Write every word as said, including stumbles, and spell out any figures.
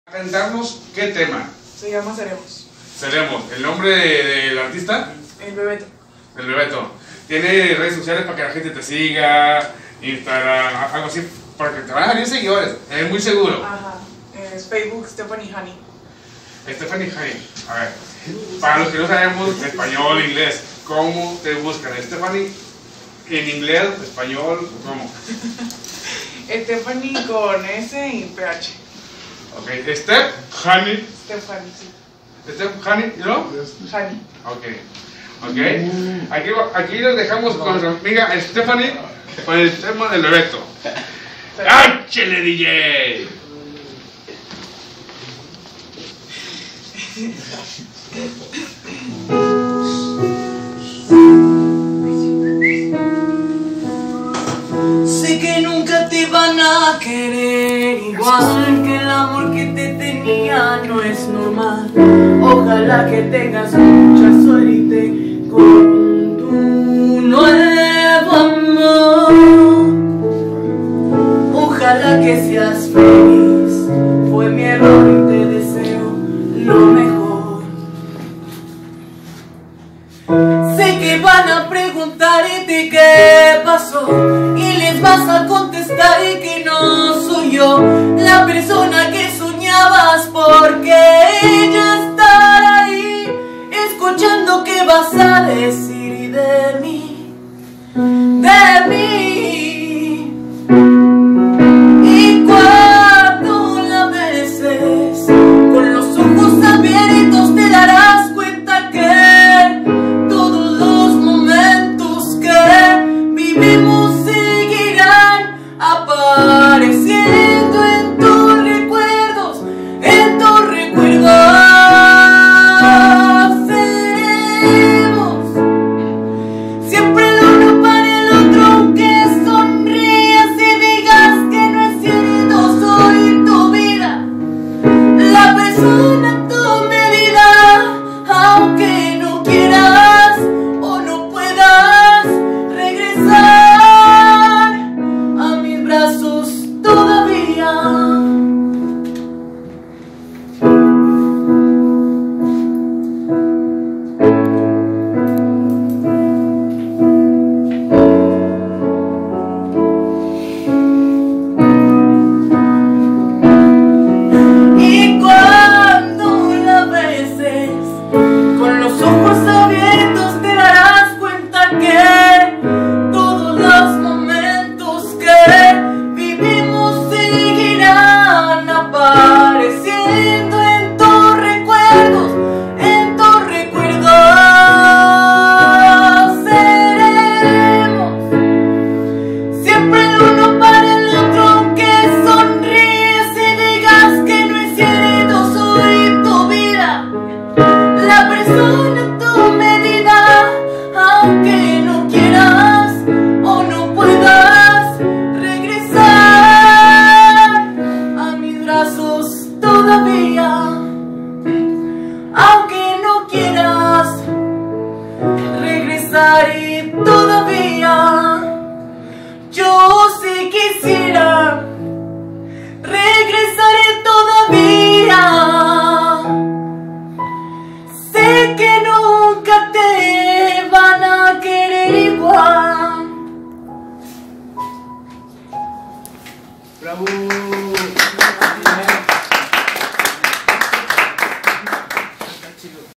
Presentarnos, ¿qué tema? Se llama Seremos. Seremos. ¿El nombre de- del artista? El Bebeto. El Bebeto. ¿Tiene redes sociales para que la gente te siga? Instagram, algo así, para que te van a salir seguidores. Es muy seguro. Ajá. Es Facebook Stephanie Honey. Stephanie Honey. A ver, para los que no sabemos español, inglés, ¿cómo te buscan? Stephanie en inglés, español, ¿cómo? Stephanie con S y P H. Ok, Steph Honey. Stephanie, sí. Steph Honey, ¿no? Honey. Ok, ok. Aquí, aquí los dejamos con nuestra amiga Stephanie con el tema del Bebeto. ¡Áchele, D J! Sé que nunca te van a querer igual, que el amor que te tenía no es normal. Ojalá que tengas mucha suerte con tu nuevo amor. Ojalá que seas feliz, fue mi error y te deseo lo mejor. Sé que van a preguntarte qué pasó y les vas a contestar que no soy yo la persona que soñabas, porque ella estará ahí escuchando qué vas a decir de mí, de mí. Y cuando la beses con los ojos abiertos te darás cuenta que todos los momentos que vivimos seguirán apareciendo en tus recuerdos, en tus recuerdos. Seremos siempre el uno para el otro, aunque sonrías y digas que no es cierto. Soy tu vida, la persona a tu medida, aunque no quieras o no puedas regresar a mis brazos todavía. Y cuando la beses con los ojos abiertos te darás cuenta que todos los momentos que vivimos seguirán apareciendo en tus recuerdos, en tus recuerdos. Seremos siempre el uno para el otro, aunque sonríes y digas que no es cierto. Soy tu vida, la persona a tu medida, aunque no quieras o no puedas regresar a mis brazos todavía. Aunque